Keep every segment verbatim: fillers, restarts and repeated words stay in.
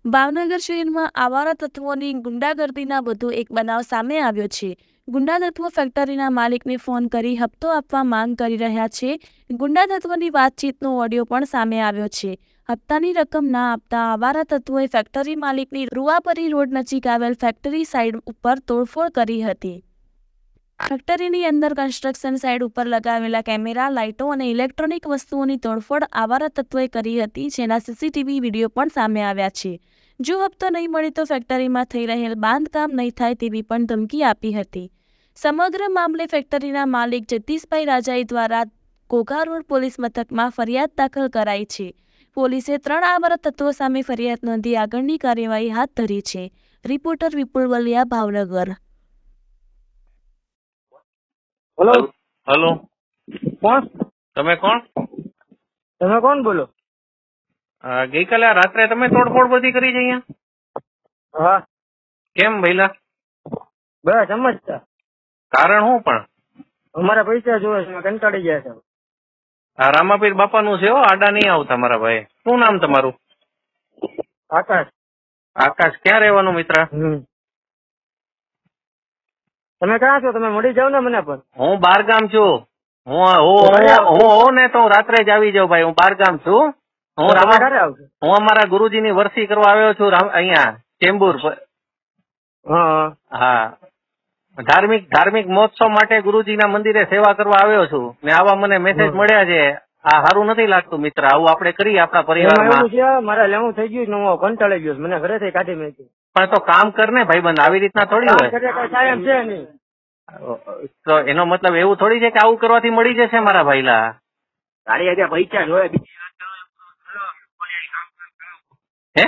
ભાવનગર શહેરમાં આવારા તત્વોની ગુંડાગર્દીના વધુ એક બનાવ સામે આવ્યો છે। ગુંડા તત્વો ફેક્ટરીના માલિકને ફોન કરી હપ્તો આપવા માંગ કરી રહ્યા છે। ગુંડા તત્વોની વાતચીતનો ઓડિયો પણ સામે આવ્યો છે। હપ્તાની રકમ ના આપતા આવારા તત્વોએ ફેક્ટરી માલિકની રૂવાપરી રોડ નજીક આવેલ ફેક્ટરી સાઇટ ઉપર તોડફોડ કરી હતી। ફેક્ટરીની અંદર કન્સ્ટ્રક્શન સાઇટ ઉપર લગાવેલા કેમેરા, લાઇટો અને ઇલેક્ટ્રોનિક વસ્તુઓની તોડફોડ આવારા તત્વોએ કરી હતી, જેના સીસીટીવી વિડીયો પણ સામે આવ્યા છે। જો હપ્તો નહીં મળે તો ફેક્ટરીમાં થઈ રહેલ બાંધકામ નહીં થાય તેવી પણ ધમકી આપી હતી। સમગ્ર મામલે ફેક્ટરીના માલિક જગદીશભાઈ રાજાઈ દ્વારા ઘોઘા રોડ પોલીસ મથકમાં ફરિયાદ દાખલ કરાઈ છે। પોલીસે ત્રણ આવારા તત્વો સામે ફરિયાદ નોંધી આગળની કાર્યવાહી હાથ ધરી છે। Reporter Vipul Valiya, Bhavnagar. Hello hello કોણ તમે કોણ તમે કોણ બોલો? આ ગઈકાલે આ રાત્રે તમે તોડફોડ બધી કરી છે અહીંયા? હા કેમ ભઈલા? બસ સમજતા કારણ શું પણ? અમારા પૈસા જોવે છે, અમે કંટાળી ગયા છે। આ રામાપીર બાપાનું છે હો, આડા નહીં આવતા મારા ભાઈ। શું નામ તમારું? આકાશ। આકાશ, ક્યાં રહેવાનું મિત્ર? હમ તમે ક્યાં છો? તમે મળી જાવ ને મને પણ। હું બાર ગામ છું। હું હું હું હોઉં ને તો હું રાત્રે જ આવી જાઉં ભાઈ। હું બાર ગામ છું। હું રામા ક્યારે આવશો? હું અમારા ગુરુજીની વરસી કરવા આવ્યો છું રામ અહીંયા ચેમ્બુર। હા હા, ધાર્મિક ધાર્મિક મહોત્સવ માટે ગુરુજીના મંદિરે સેવા કરવા આવ્યો છું ને આવા મને મેસેજ મળ્યા છે। આ સારું નથી લાગતું મિત્ર, આવું આપણે કરીએ આપણા પરિવારમાં। એવું છે, મારે લેવું થઈ ગયું ને હું કંટાળી ગયો છું, મને ઘરેથી કાઢી મેકી। પણ તો કામ કર ને ભાઈબંધ, આવી રીતના થોડી હોય। કાયમ છે નહીં તો એનો મતલબ એવું થોડી છે કે આવું કરવાથી મળી જશે મારા ભાઈલા। તારી આજે પૈસા જોયે હે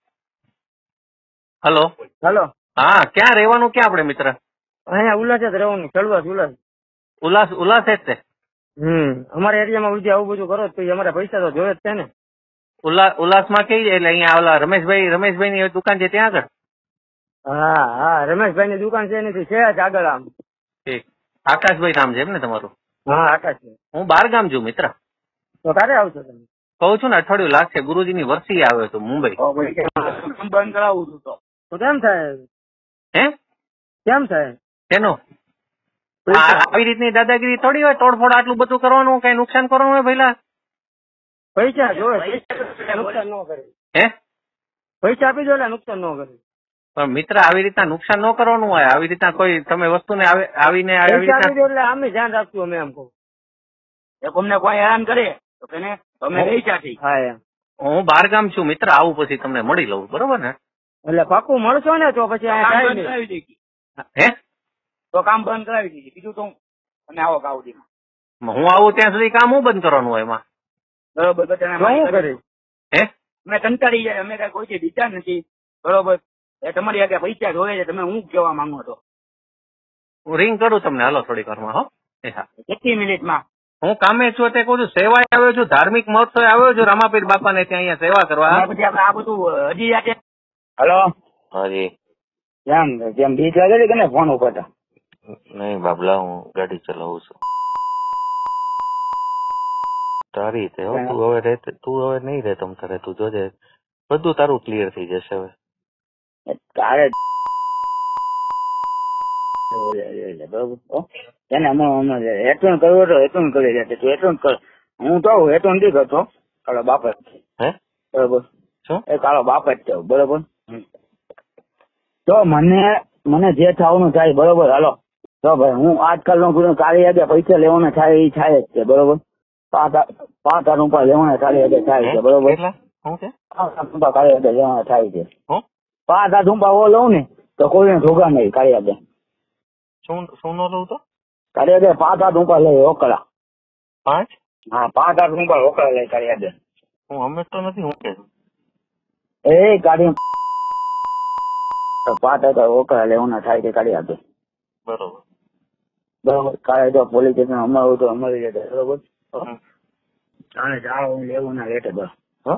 હલો હલો હા, ક્યાં રહેવાનું ક્યાં આપણે મિત્ર? અહીંયા ઉલ્લાસ જ રહેવાનું, ચડવા ઉલ્લાસ ઉલ્લાસ ઉલ્લાસ જ છે। હમ અમારા એરિયામાં ઉલજી આવું બધું કરો તો અમારા પૈસા તો જોયે જ છે ને। ઉલ્લાસ ઉલ્લાસમાં કઈ એટલે અહીંયા ઓલા રમેશભાઈ રમેશભાઈ ની દુકાન છે ત્યાં આગળ? હા હા રમેશભાઈ ની દુકાન છે એની છે જ આગળ આમ। ઠીક, આકાશભાઈ નામ છે એમ ને તમારું? હા આકાશ। હું બાર ગામ છું મિત્ર। તો ક્યારે આવશો તમે? કહું છું ને અઠવાડિયું લાગશે, ગુરુજીની વરસી આવ્યો છું મુંબઈ। બંધ કરાવું છું તો તો કેમ થાય? હે કેમ થાય? શેનો? આવી રીતની દાદાગીરી થોડી હોય, તોડફોડ આટલું બધું કરવાનું, કઈ નુકસાન કરવાનું હોય ભઈલા? પૈસા જોવે, નુકસાન ન કરે। હે પૈસા આપી દો એટલે નુકસાન ન કરે। પણ મિત્ર આવી રીતના નુકસાન ન કરવાનું હોય, આવી રીતના કોઈ તમે વસ્તુને આવીને આવી પૈસા આપી દો રીતના એટલે અમે ધ્યાન રાખશું। અમે એમ કહું અમને કોઈ હેરાન કરે તો તેને તમે પૈસા થી હા એમ। હું બાર ગામ છું મિત્ર, આવું પછી તમને મળી લઉં, બરોબર ને? એટલે પાકું મળશો ને તો પછી અહીંયા હે તો કામ બંધ કરાવી દીધી, બીજું તો તમે આવો કાવડીમાં હું આવું ત્યાં સુધી કામ હું બંધ કરવાનું હોય એમાં? બરોબર બધાને કરે હે અમે કંટાળી જાય, અમે કઈ કોઈ દીધા નથી બરોબર। એ તમારી આગળ પૈસા જોયે છે, તમે હું કેવા માંગો છો? હું રિંગ કરું તમને, હાલો થોડીક વારમાં હો। એ હા, કેટલી મિનિટમાં? હું કામે છું તે કહું છું, સેવાએ આવ્યો છું, ધાર્મિક મહોત્સવે આવ્યો છું રામાપીર બાપાને ત્યાં અહીંયા સેવા કરવા। પછી આપણે આ બધું હજી આજે હલો હાજી કેમ કેમ બીક લાગે છે કે ને ફોન ઉપર? નહીં બાબલા, હું ગાડી ચલાવું છું। તારી રીતે હો, તું હવે રહે તું હવે નહીં રહે તમ તારે, તું જોજે બધું તારું ક્લિયર થઈ જશે હવે। તારે બરોબર એને હમણાં હેઠું કરવું તો હેઠું કરી દે, તું હેઠું કર, હું તો હેઠું નથી કરતો, કાળો બાપ જ હે બરોબર શું? એ કાળો બાપ જ છે બરોબર। તો મને મને જે થવાનું થાય બરોબર, હાલો તો ભાઈ હું આજકાલ નો કાળી આગળ પૈસા લેવાના થાય એ થાય જ છે બરોબર। પાંચ પાંચ હજાર રૂપિયા લેવાના કાળી આગળ થાય છે બરોબર, પાંચ હજાર રૂપિયા કાળી આગળ લેવાના થાય છે। પાંચ હજાર રૂપિયા લઉં ને તો કોઈને જોગા નહીં કાળી આગળ। શું શું નો લઉં તો? કાળી આગળ પાંચ હજાર રૂપિયા લે રોકડા। પાંચ? હા પાંચ હજાર રૂપિયા રોકડા લે કાળી આગળ। હું અમે તો નથી, હું કે એ કાઢી પાંચ હજાર રોકડા લેવાના થાય છે કાળી આગળ બરોબર બરોબર। કાલે જો પોલીસ સ્ટેશન અમારું તો અમારી રેટે બરોબર, કાલે જાઓ લેવું ના રેટે બસ હો।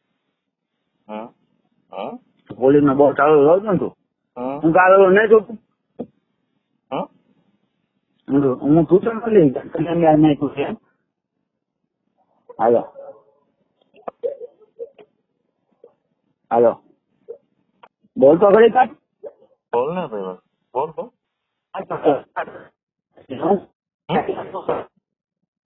પોલીસ નો બહુ ચાલુ રહ્યો ને તું, હું કાલે નહીં જોતું, હું પૂછો નથી તમે નહીં પૂછે। હાલો હાલો બોલ તો ખરી કાઢ. બોલ ને ભાઈ બોલ બોલ.